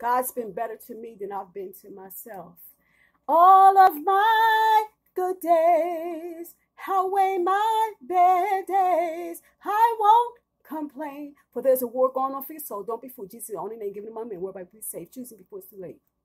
God's been better to me than I've been to myself. All of my good days outweigh my bad days. I won't complain, for there's a war going on for your soul. Don't be fooled. Jesus is the only name given among men whereby we be safe. Choosing before it's too late.